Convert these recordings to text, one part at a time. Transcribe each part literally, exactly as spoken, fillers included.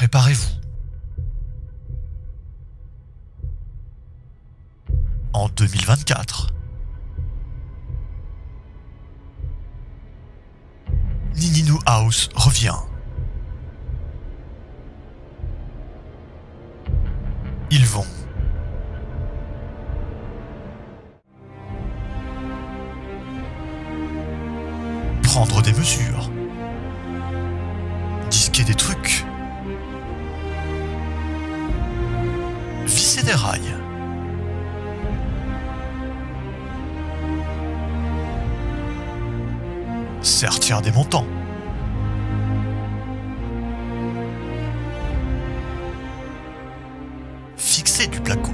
Préparez-vous. En deux mille vingt-quatre, Nininu House revient. Ils vont prendre des mesures, disquer des trucs, visser des rails, sertir des montants, fixer du placo,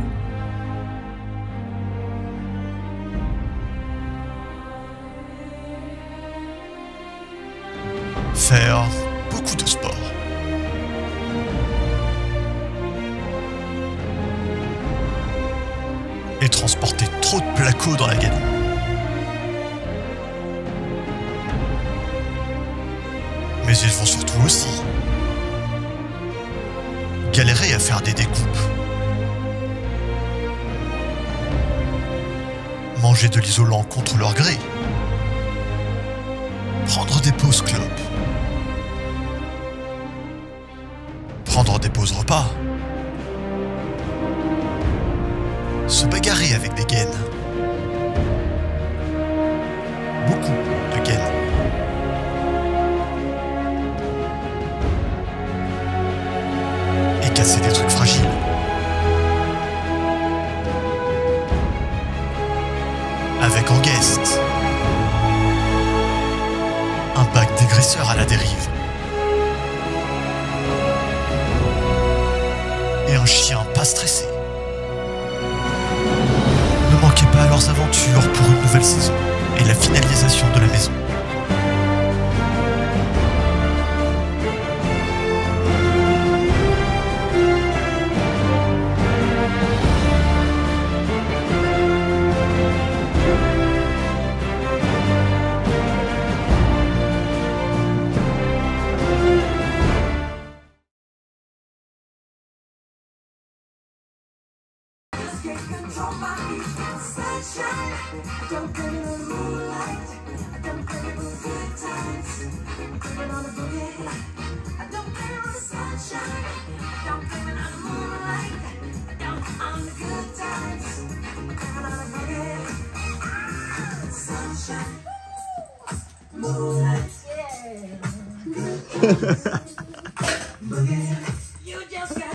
faire beaucoup de sport. Et transporter trop de placo dans la gaine. Mais ils vont surtout aussi galérer à faire des découpes, manger de l'isolant contre leur gré, prendre des pauses clopes, prendre des pauses repas, se bagarrer avec des gaines, beaucoup de gaines, et casser des trucs fragiles. Avec en guest un bac dégraisseur à la dérive et un chien pas stressé. Ne manquez pas à leurs aventures pour une nouvelle saison et la finalisation de la maison. Control my sunshine. I don't blame it on the moonlight. I don't blame it on the good times. I'm blame it on the boogie. I don't blame it on the sunshine. I don't blame it on the moonlight. I don't on the good times. I'm blame it on the boogie. Sunshine, moonlight, yeah. Good times. Boogie. You just got